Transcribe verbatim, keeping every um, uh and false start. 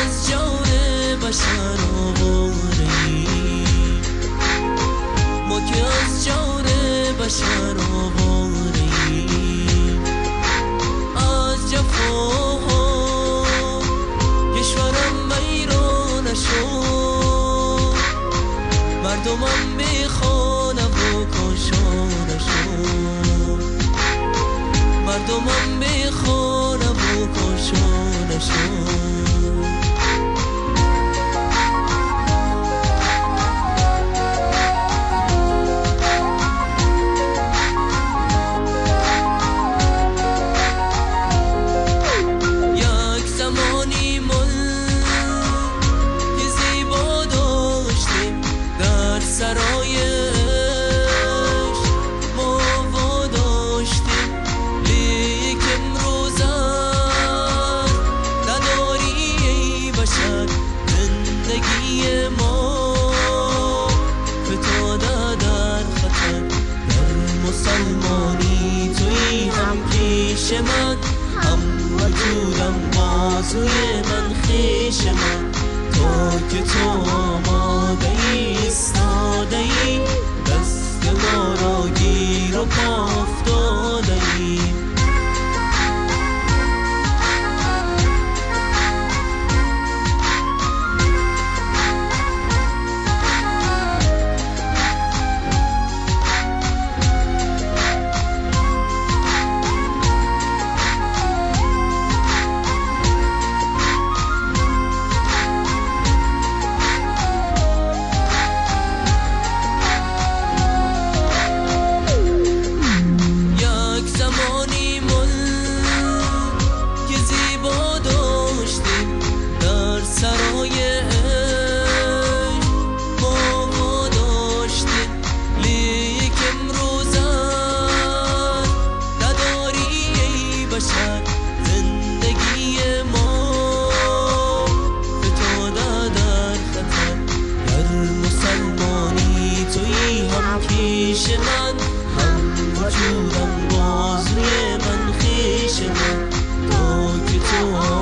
از جان بشر آواره‌ایم، ما که از جان بشر آواره‌ایم. از جفاها کشورم ویران شد، مردمم میخوانه و کاشانه شد، مردمم میخوانه و کاشانه شد. سرایش ما واداشتیم، لیک امروز نداری ای بشر. زندگی ما فتاده در خطر، در مسلمانی توی هم پیش من، هم وجودم بازوی من خویش من. تا که تو آماده ایستاده ای، دست ما را گیر و پا افتاده ای. زندگی ما فتاده در خطر، در مسلمانی توی هم کیش من، هم وجودم بازوی من خویش من. تا که تو